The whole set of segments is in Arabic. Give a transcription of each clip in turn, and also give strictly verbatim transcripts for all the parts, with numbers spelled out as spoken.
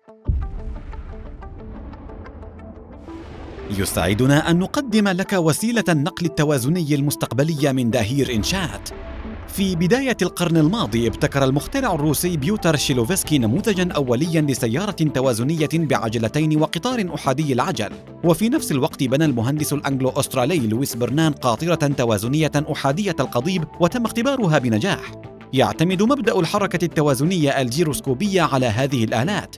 يسعدنا أن نقدم لك وسيلة النقل التوازني المستقبلية من داهير إنشات. في بداية القرن الماضي ابتكر المخترع الروسي بيوتر شيلوفسكي نموذجاً أولياً لسيارة توازنية بعجلتين وقطار أحادي العجل، وفي نفس الوقت بنى المهندس الأنجلو أسترالي لويس برنان قاطرة توازنية أحادية القضيب وتم اختبارها بنجاح. يعتمد مبدأ الحركة التوازنية الجيروسكوبية على هذه الآلات.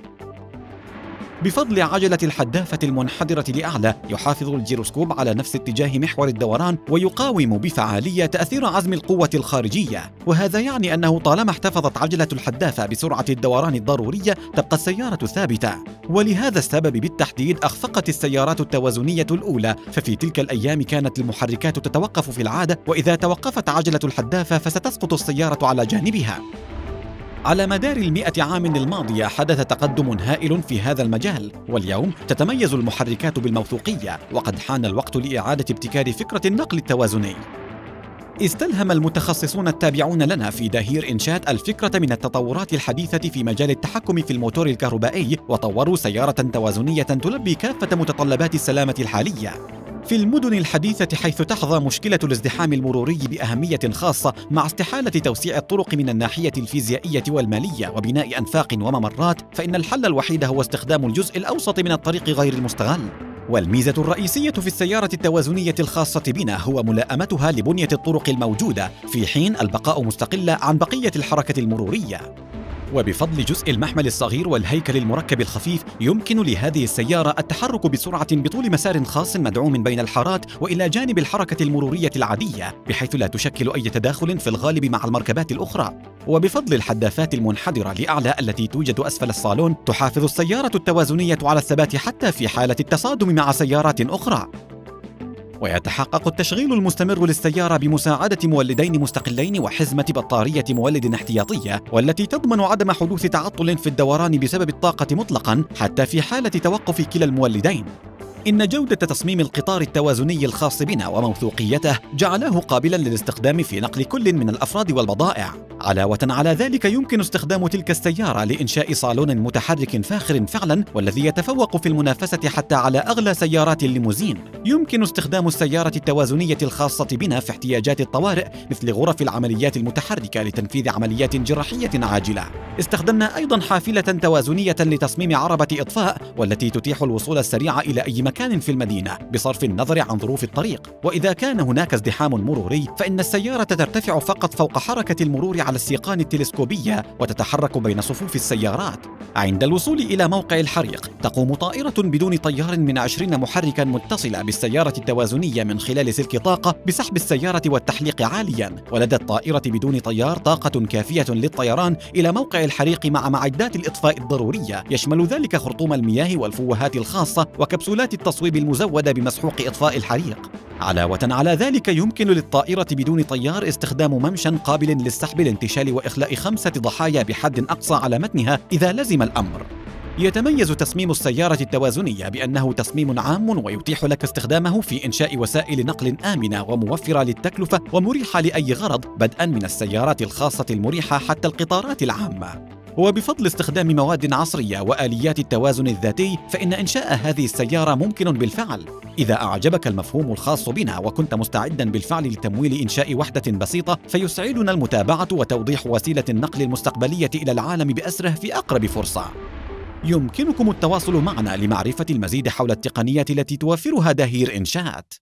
بفضل عجلة الحدافة المنحدرة لأعلى، يحافظ الجيروسكوب على نفس اتجاه محور الدوران ويقاوم بفعالية تأثير عزم القوة الخارجية، وهذا يعني أنه طالما احتفظت عجلة الحدافة بسرعة الدوران الضرورية تبقى السيارة ثابتة. ولهذا السبب بالتحديد أخفقت السيارات التوازنية الأولى، ففي تلك الأيام كانت المحركات تتوقف في العادة، وإذا توقفت عجلة الحدافة فستسقط السيارة على جانبها. على مدار المئة عام الماضية حدث تقدم هائل في هذا المجال، واليوم تتميز المحركات بالموثوقية، وقد حان الوقت لإعادة ابتكار فكرة النقل التوازني. استلهم المتخصصون التابعون لنا في داهير إنشات الفكرة من التطورات الحديثة في مجال التحكم في الموتور الكهربائي، وطوروا سيارة توازنية تلبي كافة متطلبات السلامة الحالية. في المدن الحديثة حيث تحظى مشكلة الازدحام المروري بأهمية خاصة مع استحالة توسيع الطرق من الناحية الفيزيائية والمالية وبناء أنفاق وممرات، فإن الحل الوحيد هو استخدام الجزء الأوسط من الطريق غير المستغل. والميزة الرئيسية في السيارة التوازنية الخاصة بنا هو ملائمتها لبنية الطرق الموجودة، في حين البقاء مستقلة عن بقية الحركة المرورية. وبفضل جزء المحمل الصغير والهيكل المركب الخفيف يمكن لهذه السيارة التحرك بسرعة بطول مسار خاص مدعوم بين الحارات وإلى جانب الحركة المرورية العادية، بحيث لا تشكل أي تداخل في الغالب مع المركبات الأخرى. وبفضل الحدافات المنحدرة لأعلى التي توجد أسفل الصالون تحافظ السيارة التوازنية على الثبات حتى في حالة التصادم مع سيارات أخرى. ويتحقق التشغيل المستمر للسيارة بمساعدة مولدين مستقلين وحزمة بطارية مولد احتياطية، والتي تضمن عدم حدوث تعطل في الدوران بسبب الطاقة مطلقاً حتى في حالة توقف كلا المولدين. إن جودة تصميم القطار التوازني الخاص بنا وموثوقيته جعله قابلاً للاستخدام في نقل كل من الأفراد والبضائع. علاوة على ذلك يمكن استخدام تلك السيارة لإنشاء صالون متحرك فاخر فعلاً، والذي يتفوق في المنافسة حتى على أغلى سيارات الليموزين. يمكن استخدام السيارة التوازنية الخاصة بنا في احتياجات الطوارئ مثل غرف العمليات المتحركة لتنفيذ عمليات جراحية عاجلة. استخدمنا أيضاً حافلة توازنية لتصميم عربة إطفاء، والتي تتيح الوصول السريع إلى أي مكان في المدينة بصرف النظر عن ظروف الطريق. وإذا كان هناك ازدحام مروري فإن السيارة ترتفع فقط فوق حركة المرور على السيقان التلسكوبية وتتحرك بين صفوف السيارات. عند الوصول إلى موقع الحريق تقوم طائرة بدون طيار من عشرين محركاً متصلة بالسيارة التوازنية من خلال سلك طاقة بسحب السيارة والتحليق عالياً، ولدى الطائرة بدون طيار طاقة كافية للطيران إلى موقع الحريق مع معدات الإطفاء الضرورية، يشمل ذلك خرطوم المياه والفوهات الخاصة وكبسولات التصويب المزودة بمسحوق إطفاء الحريق. علاوة على ذلك يمكن للطائرة بدون طيار استخدام ممشى قابل للسحب لانتشال وإخلاء خمسة ضحايا بحد أقصى على متنها إذا لزم الأمر. يتميز تصميم السيارة التوازنية بأنه تصميم عام ويتيح لك استخدامه في إنشاء وسائل نقل آمنة وموفرة للتكلفة ومريحة لأي غرض، بدءاً من السيارات الخاصة المريحة حتى القطارات العامة. وبفضل استخدام مواد عصرية وآليات التوازن الذاتي فإن إنشاء هذه السيارة ممكن بالفعل. إذا أعجبك المفهوم الخاص بنا وكنت مستعداً بالفعل لتمويل إنشاء وحدة بسيطة، فيسعدنا المتابعة وتوضيح وسيلة النقل المستقبلية إلى العالم بأسره في أقرب فرصة. يمكنكم التواصل معنا لمعرفة المزيد حول التقنيات التي توفرها داهير إنشات.